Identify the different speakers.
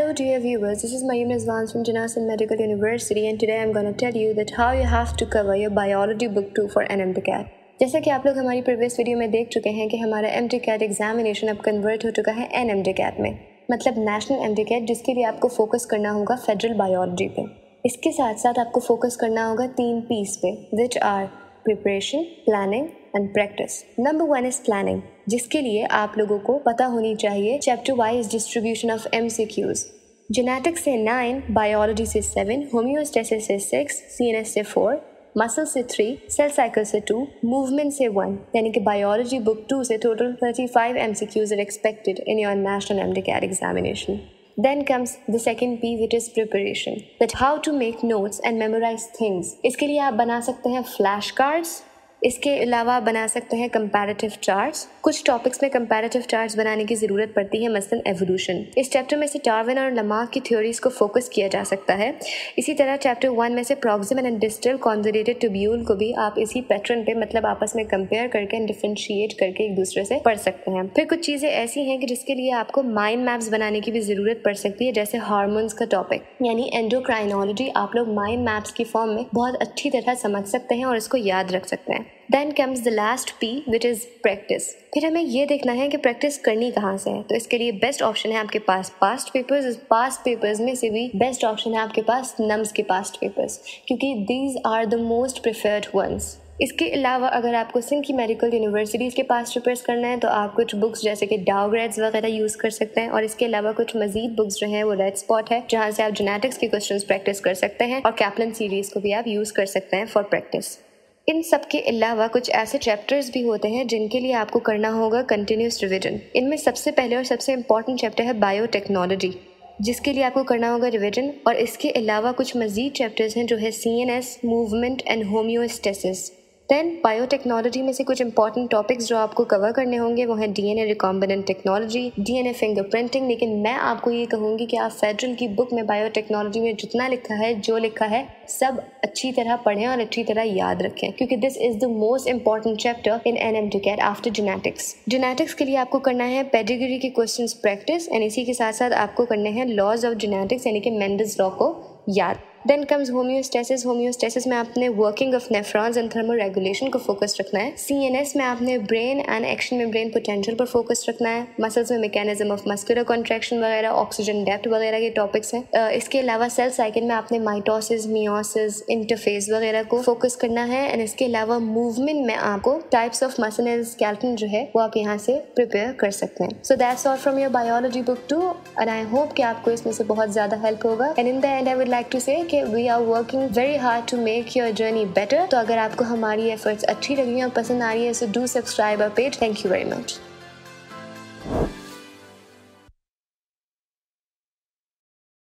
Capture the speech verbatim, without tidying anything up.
Speaker 1: Hello dear viewers, this is Mayum Rizwan from Janassan Medical University and today I'm going to tell you that how you have to cover your biology book two for N M T C A T. जैसा कि आप लोग हमारी previous video में देख चुके हैं कि हमारा एम टी कैट एग्जामिनेशन अब कन्वर्ट हो चुका है एन एम टी कैट में, मतलब नेशनल एम टी कैट, जिसके लिए आपको फोकस करना होगा फेडरल बायोलॉजी पे। इसके साथ साथ आपको फोकस करना होगा तीन पीस पे, which are preparation, planning and practice. Number one is planning, जिसके लिए आप लोगों को पता होनी चाहिए chapter wise distribution of M C Qs. Genetics से नाइन, बायोलॉजी से सेवन, होम्योस्टेसिस से सिक्स, सी एन एस से फोर, मसल से थ्री, सेल साइकिल से टू, मूवमेंट से वन, यानी कि बायोलॉजी बुक टू से total thirty five M C Qs are expected in your national M D CAT examination. Then comes the second P, which is preparation, that how to make notes and memorize things. इसके लिए आप बना सकते हैं flash cards, इसके अलावा बना सकते हैं कंपैरेटिव चार्ट्स। कुछ टॉपिक्स में कंपैरेटिव चार्ट्स बनाने की ज़रूरत पड़ती है, मसलन एवोल्यूशन। इस चैप्टर में से डार्विन और लमार्क की थ्योरीज को फोकस किया जा सकता है। इसी तरह चैप्टर वन में से proximal and distal conjugated tubule को भी आप इसी पैटर्न पे, मतलब आपस में कंपेयर करके एंड डिफरेंशिएट करके एक दूसरे से पढ़ सकते हैं। फिर कुछ चीज़ें ऐसी हैं कि जिसके लिए आपको माइंड मैप्स बनाने की भी ज़रूरत पड़ सकती है, जैसे हार्मोन्स का टॉपिक यानी एंडोक्राइनोलॉजी आप लोग माइंड मैप्स की फॉर्म में बहुत अच्छी तरह समझ सकते हैं और इसको याद रख सकते हैं। Then comes the last P, which is practice. फिर हमें ये देखना है कि प्रैक्टिस करनी कहाँ से है, तो इसके लिए बेस्ट ऑप्शन है आपके पास पास्ट पेपर्स। इस पास्ट पेपर्स में से भी बेस्ट ऑप्शन है आपके पास नम्स के पास्ट पेपर्स, क्योंकि these are the most preferred ones. इसके अलावा अगर आपको सिंध की मेडिकल यूनिवर्सिटीज़ के पास पेपर्स करना है तो आप कुछ बुक्स जैसे कि डाउग्रेड्स वगैरह यूज़ कर सकते हैं, और इसके अलावा कुछ मजीद बुक्स जो हैं वो रेड स्पॉट है, जहाँ से आप जेनेटिक्स के क्वेश्चंस प्रैक्टिस कर सकते हैं, और कैप्लन सीरीज़ को भी आप यूज़ कर सकते हैं फॉर प्रैक्टिस। इन सब के अलावा कुछ ऐसे चैप्टर्स भी होते हैं जिनके लिए आपको करना होगा कंटिन्यूस रिविजन। इनमें सबसे पहले और सबसे इम्पॉर्टेंट चैप्टर है बायोटेक्नोलॉजी, जिसके लिए आपको करना होगा रिविजन, और इसके अलावा कुछ मजीद चैप्टर्स हैं जो है C N S, movement and homeostasis. Then biotechnology में से कुछ इंपॉर्टेंट टॉपिक्स जो आपको कवर करने होंगे वो हैं DNA recombinant technology, DNA fingerprinting. लेकिन मैं आपको ये कहूँगी कि आप फेडरल की बुक में बायोटेक्नोलॉजी में जितना लिखा है, जो लिखा है, सब अच्छी तरह पढ़ें और अच्छी तरह याद रखें, क्योंकि this is the most important chapter in an M D CAT after genetics. Genetics के लिए आपको करना है पेडिग्री के क्वेश्चंस प्रैक्टिस, एंड इसी के साथ साथ आपको करने हैं लॉज ऑफ जेनेटिक्स यानी कि मेंडल्स लॉ को याद। Then comes homeostasis. होम्योस्टेसिस में आपने working of nephrons and thermal regulation को फोकस रखना है। सीएनएस में आपने ब्रेन एंड एक्शन में ब्रेन पोटेंशियल पर फोकस रखना है। मसल्स में मैकेनिज्म ऑफ मस्कुलर कॉन्ट्रैक्शन वगैरह, ऑक्सीजन डेप्थ वगैरह के टॉपिक्स हैं। uh, इसके अलावा सेल साइकिल में आपने माइटोसिस, मियोसिस, इंटरफेस वगैरह को फोकस करना है। एंड इसके अलावा मूवमेंट में आपको types of muscle and skeleton जो है वो आप यहाँ से प्रिपेयर कर सकते हैं। So that's all from your biology book two, and I hope कि आपको इसमें से बहुत ज़्यादा हेल्प होगा। And in the end I would like to say we are working very hard to make your journey better. तो अगर आपको हमारी efforts अच्छी लगी और पसंद आ रही है, so do subscribe our page. Thank you very much.